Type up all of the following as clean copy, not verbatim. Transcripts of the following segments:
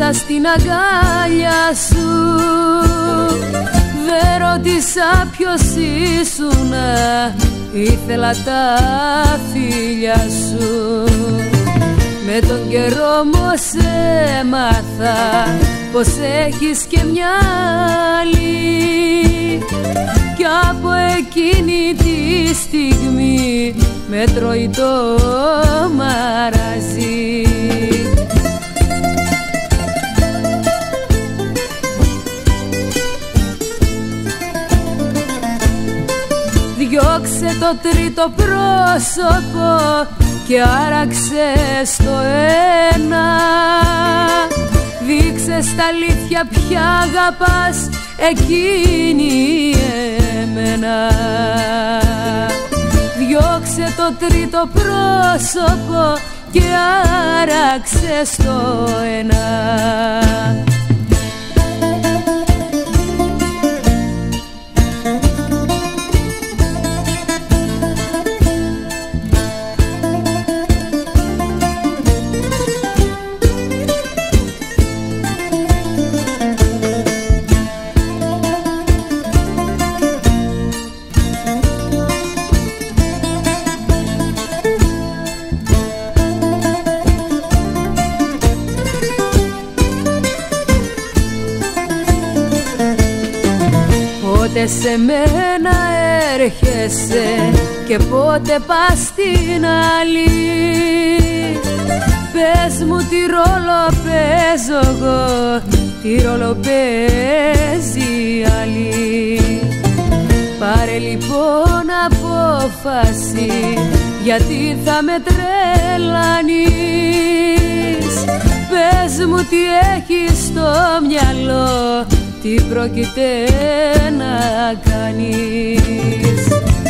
μέσα στην αγκάλια σου. Δεν ρώτησα ποιος ήσουνα, ήθελα τα φιλιά σου. Με τον καιρό όμως έμαθα πως έχεις και μια άλλη, κι από εκείνη τη στιγμή με τρώει το μαραζί. Διώξε το τρίτο πρόσωπο και άραξε στο ένα. Δείξε στα αλήθεια ποια αγαπάς, εκείνη εμένα. Διώξε το τρίτο πρόσωπο και άραξε στο ένα. Πότε σε μένα έρχεσαι και πότε πας στην άλλη. Πες μου τι ρόλο παίζω εγώ, τι ρόλο παίζει άλλη. Πάρε λοιπόν απόφαση, γιατί θα με τρελάνεις. Πες μου τι έχεις στο μυαλό, τι πρόκειται να κάνεις.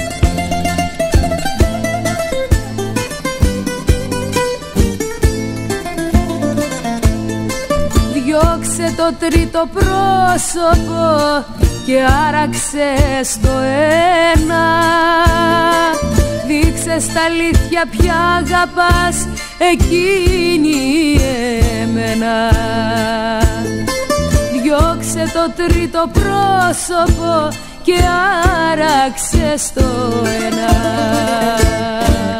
Διώξε το τρίτο πρόσωπο και άραξε στο ένα. Δείξε στα αλήθεια ποια αγαπάς, εκείνη εμένα. Διώξε το τρίτο πρόσωπο και άραξε στο ένα.